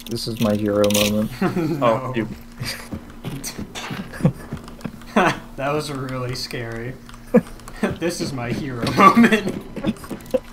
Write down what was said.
This is my hero moment. No. Oh, you. That was really scary. This is my hero moment.